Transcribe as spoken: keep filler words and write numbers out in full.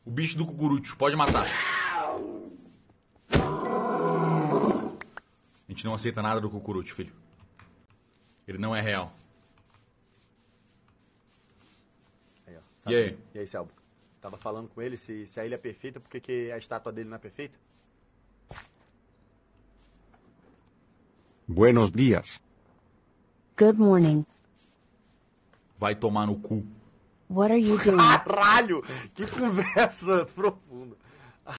O bicho do cucurucho, pode matar. A gente não aceita nada do cucurucho, filho. Ele não é real. Aí, ó. E aí? E aí, Selbo? Tava falando com ele se, se a ilha é perfeita, por que que a estátua dele não é perfeita? Buenos dias. Good morning. Vai tomar no cu. What are you doing? Caralho! Que conversa profunda.